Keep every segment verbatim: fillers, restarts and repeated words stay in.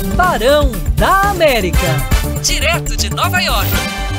Barão da América, direto de Nova York.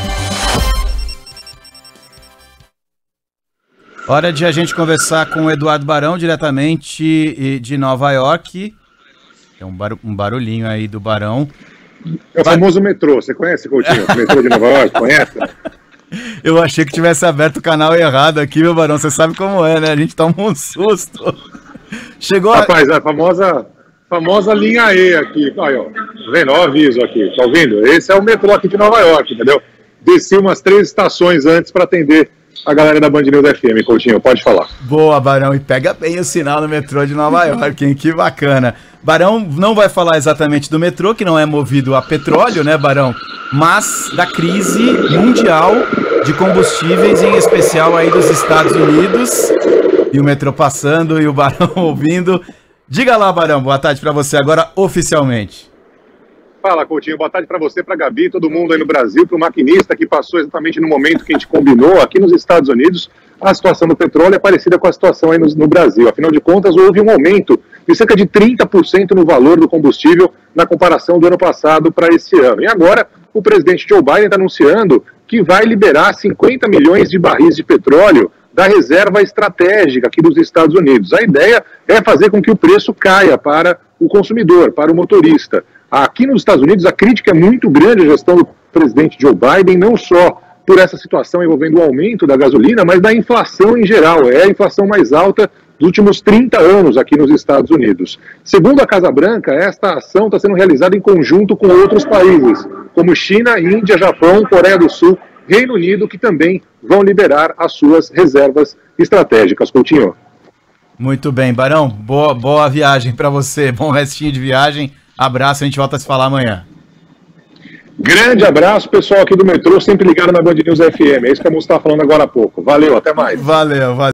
Hora de a gente conversar com o Eduardo Barão, diretamente de Nova York. Tem um, bar um barulhinho aí do Barão. É o famoso metrô, você conhece, Coutinho? O metrô de Nova York, conhece? Eu achei que tivesse aberto o canal errado aqui, meu Barão, você sabe como é, né? A gente toma um susto. Chegou a... Rapaz, a famosa, famosa linha E aqui, aí, ó, tá vendo? Ó, o aviso aqui, tá ouvindo? Esse é o metrô aqui de Nova York, entendeu? Desci umas três estações antes para atender a galera da Band News F M, Coutinho, pode falar. Boa, Barão, e pega bem o sinal no metrô de Nova York, hein? Que bacana. Barão não vai falar exatamente do metrô, que não é movido a petróleo, né, Barão? Mas da crise mundial de combustíveis, em especial aí dos Estados Unidos. E o metrô passando e o Barão ouvindo. Diga lá, Barão, boa tarde para você agora oficialmente. Fala, Coutinho, boa tarde para você, para Gabi, todo mundo aí no Brasil, para o maquinista que passou exatamente no momento que a gente combinou aqui nos Estados Unidos. A situação do petróleo é parecida com a situação aí no, no Brasil. Afinal de contas, houve um aumento de cerca de trinta por cento no valor do combustível na comparação do ano passado para esse ano. E agora, o presidente Joe Biden está anunciando que vai liberar cinquenta milhões de barris de petróleo da reserva estratégica aqui dos Estados Unidos. A ideia é fazer com que o preço caia para o consumidor, para o motorista. Aqui nos Estados Unidos, a crítica é muito grande à gestão do presidente Joe Biden, não só por essa situação envolvendo o aumento da gasolina, mas da inflação em geral. É a inflação mais alta dos últimos trinta anos aqui nos Estados Unidos. Segundo a Casa Branca, esta ação está sendo realizada em conjunto com outros países, como China, Índia, Japão, Coreia do Sul, Reino Unido, que também vão liberar as suas reservas estratégicas. Coutinho. Muito bem, Barão. Boa, boa viagem para você. Bom restinho de viagem. Abraço, a gente volta a se falar amanhã. Grande abraço, pessoal aqui do metrô, sempre ligado na Band News F M. É isso que a moça estava falando agora há pouco. Valeu, até mais. Valeu, valeu.